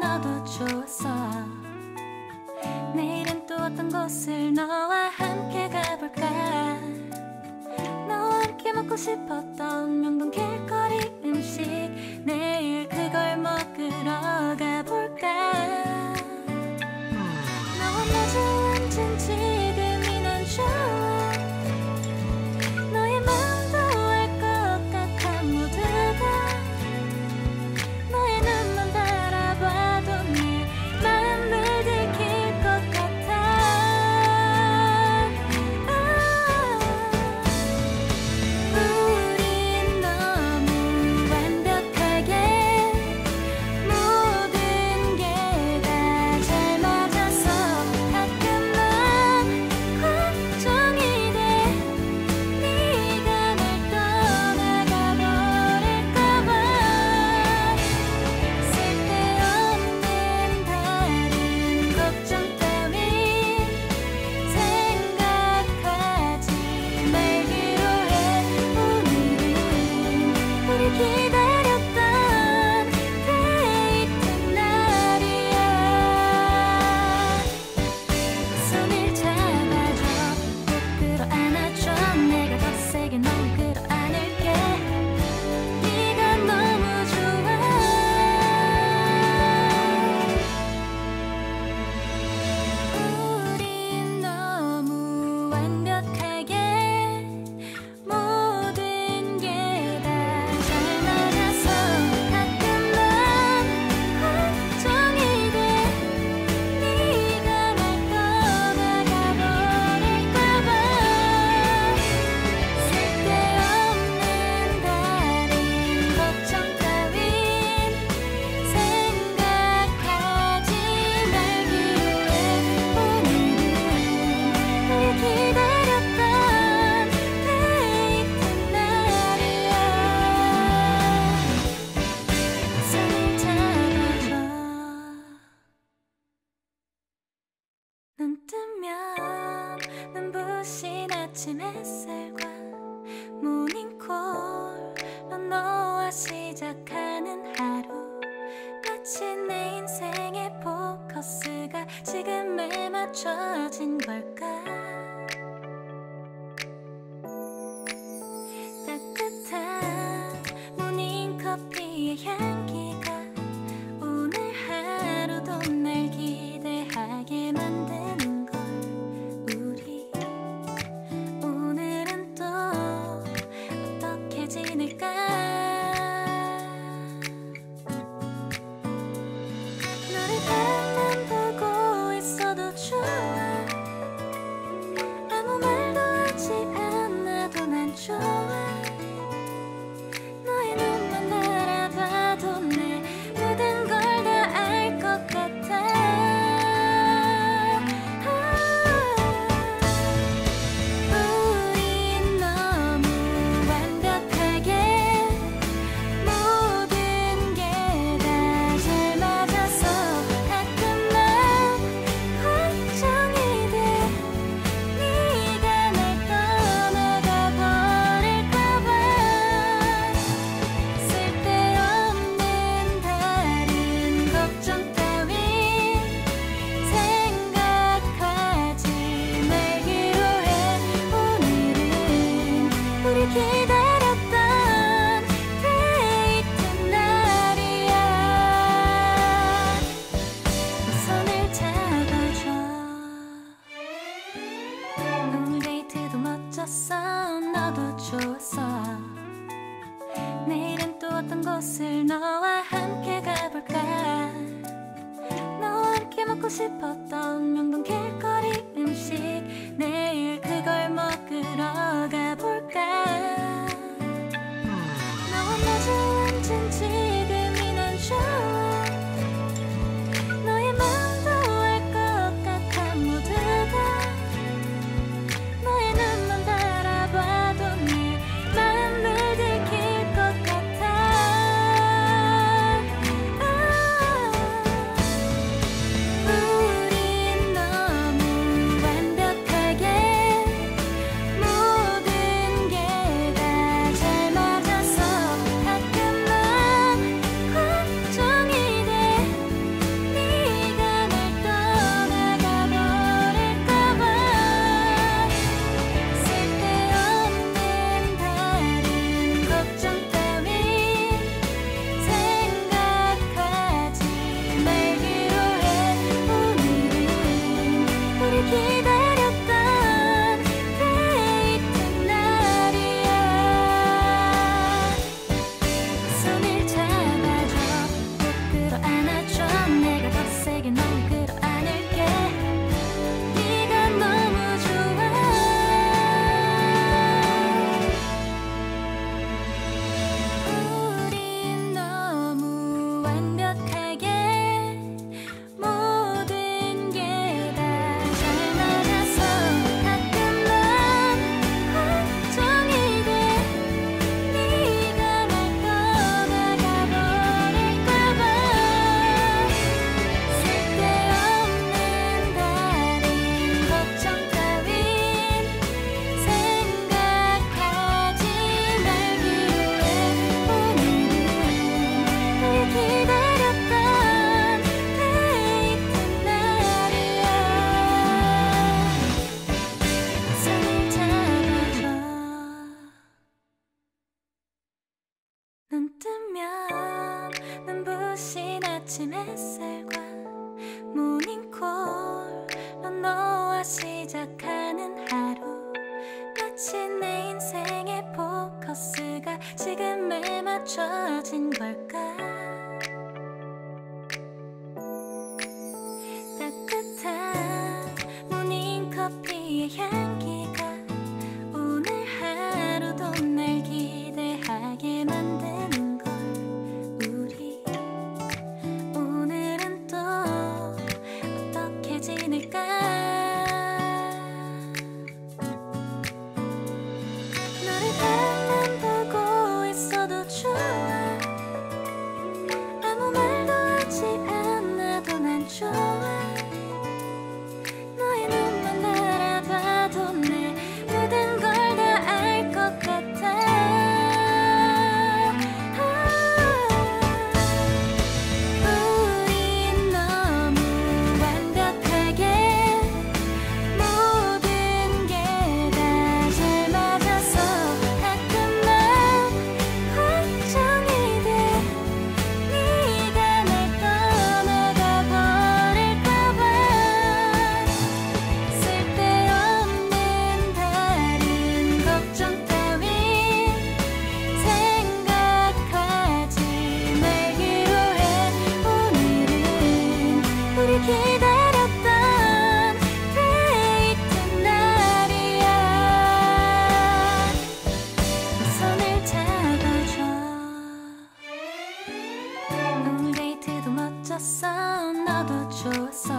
너도 좋았어. 내일은 또 어떤 곳을 너와 함께 가볼까. 너와 함께 먹고 싶었던 명동 길거리 음식, 내일 그걸 먹으러 가볼까. 너와 마주 앉은 지금이 난 좋아. 너의 마음도 알 것 같아. 모두가 너의 눈만 바라봐도 내 마음을 들킬 것 같아. 우린 너무 완벽하게 모든 게 다 잘 맞아서 가끔만 걱정이 돼. 네가 날 떠나가 버릴까 봐. 쓸데없는 다른 걱정 따윈 생각하지 말기로 해. 오늘은 우리 기다렸던 데이트 날이야. 손을 잡아줘, 꼭 끌어안아줘. 내가 더 세게 널 끌어안을게. 네가 너무 좋아. 우린 너무 완벽하게 모든 게 다 잘 맞아서 가끔만 걱정이 돼. 네가 날 떠나가 버릴까 봐. 쓸데없는 다른 걱정 따윈 생각하지 말기로 해. 오늘은 우리 기다렸던 데이트 날이야. 손을 잡아줘. 눈 뜨면 눈부신 아침 햇살과 모닝콜로 너와 시작하는 하루. 마치 내 인생의 포커스가 지금에 맞춰진 걸까. 따뜻한 모닝커피의 향기가 오늘 하루도 날 기대하게 만드는 걸. 우리 오늘은 또 어떻게 지낼까. 너를 바라만 보고 있어도 좋아. 아무 말도 하지 않아도 난 좋아. 너의 눈만 바라봐도 내 모든 걸 다 알 것 같아. 우린 너무 완벽하게 모든 게 다 잘 맞아서 가끔만 걱정이 돼. 네가 날 떠나가 버릴까 봐. 쓸데없는 다른 걱정 따윈 생각하지 말기로 해. 오늘은 우리 기다렸던 데이트 날이야. 손을 잡아줘. 오늘 데이트도 멋졌어. 너도 좋았어. 내일은 또 어떤 곳을 너와 함께 가볼까. 너와 함께 먹고 싶었던 명동 길거리 음식, 내일 그걸 먹으러 가볼까. 너와 마주 앉은 지금이 난 좋아. 너의 마음도 알 것 같아. 모두가 너의 눈만 바라봐도 내 마음을 들킬 것 같아. 우린 너무 시작하는 하루, 마치 내 인생의 포커스가 지금에 맞춰진 걸까. 따뜻한 모닝커피의 향기가 오늘 하루도 날 기대하게 만드는 걸. 우리 오늘은 또 어떻게 지낼까. 너를 바라만 보고 있어도 좋아. 아무 말도 하지 않아도 난 좋아. 너의 눈만 바라봐도 내 모든 걸 다 알 것 같아. 우린 너무 완벽하게 모든 게 다 잘 맞아서 가끔만 걱정이 돼. 네가 날 떠나가 버릴까 봐. 쓸데없는 다른 걱정 따윈 생각하지 말기로 해. 오늘은 우리 기다렸던 데이트 날이야. 손을 잡아줘. 오늘 데이트도 멋졌어. 너도 좋았어.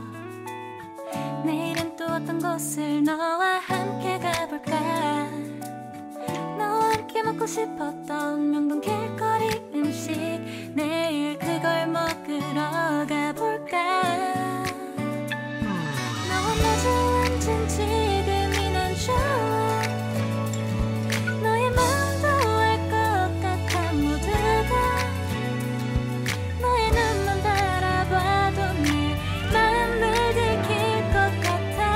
내일은 또 어떤 곳을 너와 함께 가볼까. 너와 함께 먹고 싶었던 명동 길거리 음식, 내일 그걸 먹으러 가볼까. 너와 마주 앉은 지금이 난 좋아. 너의 마음도 알 것 같아. 모두 다 너의 눈만 바라봐도 내 마음을 들킬 것 같아.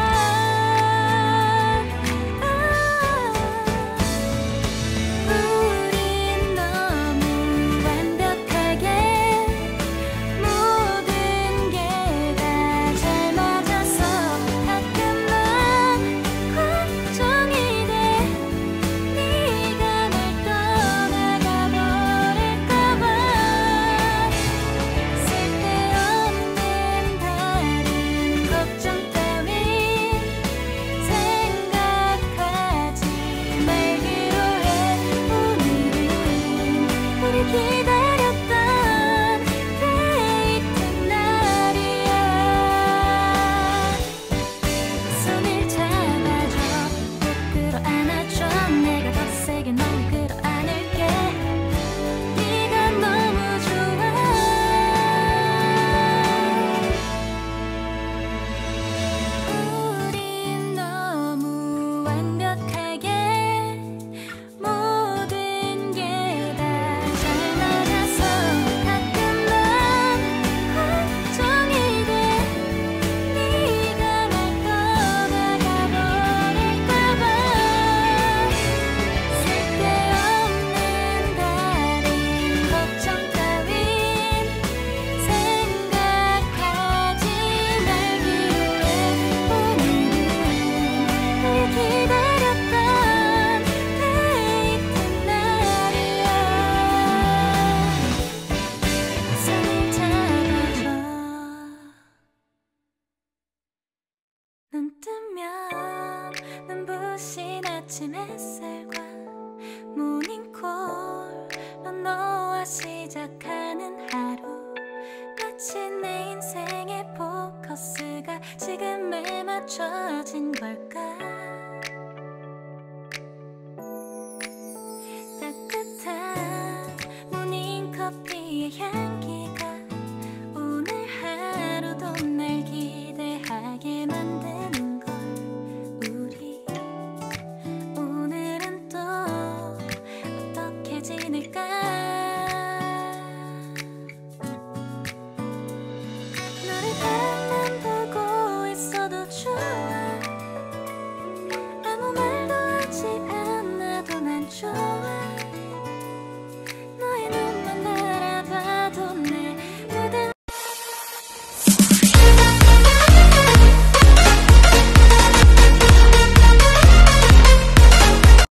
우린 너무 완벽하게 모든 게 다 잘 맞아서 가끔만 걱정이 돼. 네가 날 떠나가 버릴까 봐. 쓸데없는 다른 걱정 따윈 생각하지 말기로 해. 오늘은 우리 기다렸던 데이트 날이야. 손을 잡아줘. 꼭 끌어안아줘. 내가 더 세게 널 끌어안을게. 네가 너무 좋아. 우린 너무 완벽하게 모든 게 다 잘 맞아서 가끔만 걱정이 돼. 네가 날 떠나가 버릴까 봐. 쓸데없는 다른 걱정 따윈 생각하지 말기로 해. 오늘은 우리 기다렸던 데이트 날이야. 손을 잡아줘. 눈 뜨면 눈부신 아침 햇살과 모닝콜로 너와 시작하는 하루, 마치 내 인생의 포커스가 지금에 맞춰진 걸까.